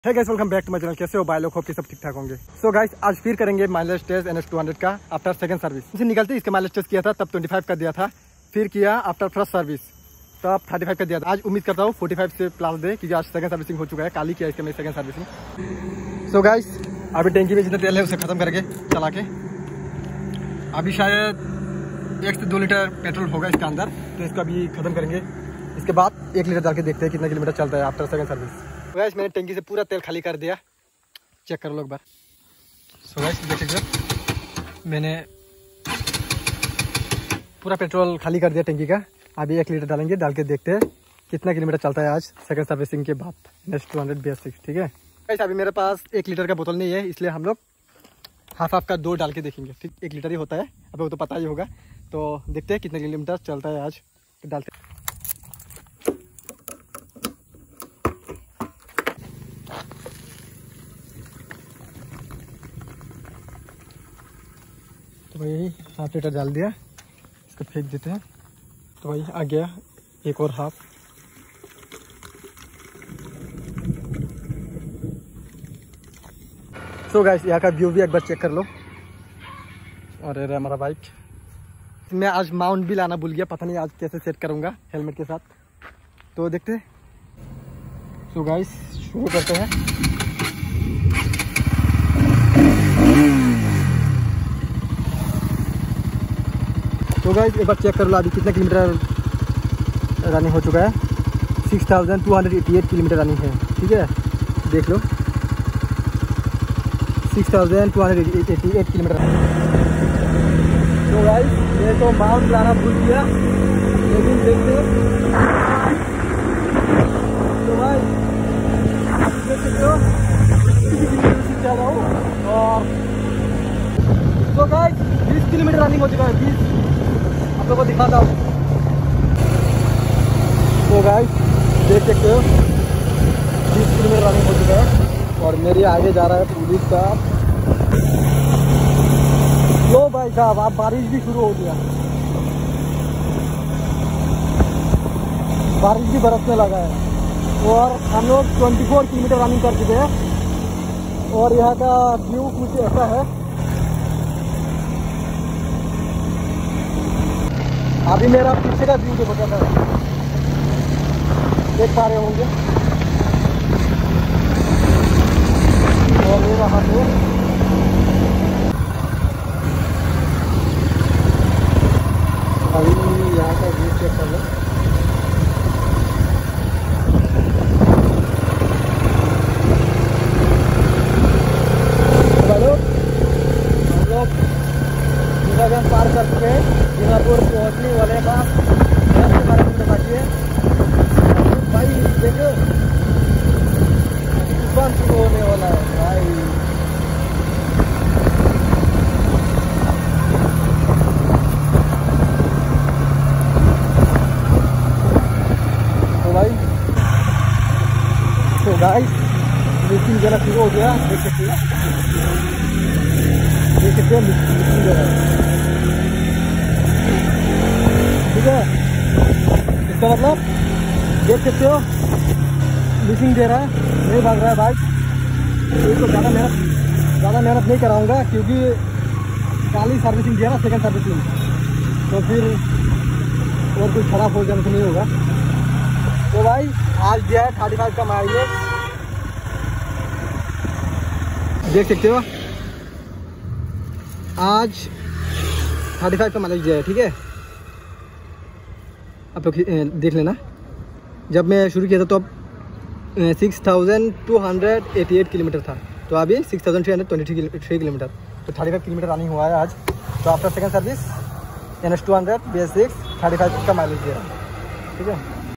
है guys, welcome back to my channel. कैसे हो भाई लोग? होप कि सब ठीक ठाक होंगे। सो गाइस, आज फिर करेंगे माइलेज टेस्ट NS200 का आफ्टर सेकंड सर्विस। इसे निकलते इसका माइलेज टेस्ट किया था तब 25 का दिया था, फिर किया आफ्टर फर्स्ट सर्विस तब 35 का दिया था। आज उम्मीद करता हूँ 45 से प्लस दे, क्योंकि आज सेकंड सर्विसिंग हो चुका है। काली किया इसका मैं सेकंड सर्विसिंग। सो गाइस, अभी टैंकी में जितना तेल है उसे खत्म करके चला के अभी शायद 1 से 2 लीटर पेट्रोल होगा इसके अंदर, तो इसको अभी खत्म करेंगे। इसके बाद 1 लीटर डाल के देखते हैं कितना किलोमीटर चलता है आफ्टर सेकंड सर्विस। गाइस, मैंने टैंकी से पूरा तेल खाली कर दिया, चेक कर लो एक बार। सो गाइस, देख लीजिए, मैंने पूरा पेट्रोल खाली कर दिया टैंकी का। अभी 1 लीटर डालेंगे, डाल के देखते हैं कितना किलोमीटर चलता है आज सेकंड सर्विसिंग के बाद NS200 BS6। ठीक है गाइस, अभी मेरे पास 1 लीटर का बोतल नहीं है, इसलिए हम लोग हाफ का 2 डाल के देखेंगे। ठीक, 1 लीटर ही होता है, अब वो तो पता ही होगा। तो देखते हैं कितने किलोमीटर चलता है आज, तो डालते हैं। तो भाई हाफ लीटर डाल दिया, इसको फेंक देते हैं। तो भाई आ गया एक और हाफ। सो गाइस, यहाँ का व्यू भी एक बार चेक कर लो। और ये हमारा बाइक, मैं आज माउंट भी लाना भूल गया, पता नहीं आज कैसे सेट करूँगा हेलमेट के साथ, तो देखते हैं। सो गाइस, शुरू करते हैं। तो गाइस, एक बार चेक कर लो अभी कितना किलोमीटर रनिंग हो चुका है। 6288 किलोमीटर रनिंग है। ठीक है, देख लो, 6288 किलोमीटर। तो गाइस, ये तो माउंट लाना भूल गया, लेकिन देखते हैं। तो भाई देख सकते हो चल रहा हूँ। और तो गाइस, 20 किलोमीटर रनिंग हो चुका है। 20 आप लोगों को दिखाता हूँ। तो गाइस, देख सकते हो 20 किलोमीटर रनिंग हो चुका है। और मेरे आगे जा रहा है पुलिस का। लो भाई साहब, आप बारिश भी शुरू हो गया, बारिश भी बरसने लगा है। और हम लोग 24 किलोमीटर रनिंग कर चुके हैं। और यहाँ का व्यू कुछ ऐसा है। अभी मेरा पीछे का व्यू देखो कैसा है, देख पा रहे होंगे। और ये रहा है अभी यहाँ का व्यू चेक कर लो। हम लोग दीघागंज पार कर चुके हैं, दीघापुर पहुँचने वाले का 10 से 12 मिनट बाकी है। भाई देखो, तूफान शुरू होने वाला है भाई। तो गाइस, मिक्सिंग जरा शुरू हो गया, देख सकते हैं, मिक्सिंग जरा। ठीक है, इसका मतलब देख सकते हो मिक्सिंग दे रहा है, नहीं भाग रहा है बाइक। इसको ज़्यादा मेहनत नहीं कराऊंगा, क्योंकि काली सर्विसिंग दिया ना सेकंड सर्विसिंग, तो फिर और कुछ खराब हो जाने से नहीं होगा। तो भाई आज दिया है 35 का माइलेज, देख सकते हो। आज 35 का माइलेज दिया है। ठीक है, आप लोग देख लेना। जब मैं शुरू किया था तो अब 6288 किलोमीटर था, तो अभी 6323 किलोमीटर, तो 35 किलोमीटर रनिंग हुआ है आज। तो after second service NS200 BS6 35 का माइलेज दिया है। ठीक है।